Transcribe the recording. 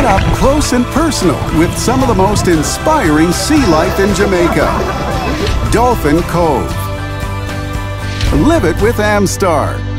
Get up close and personal with some of the most inspiring sea life in Jamaica. Dolphin Cove. Live it with Amstar.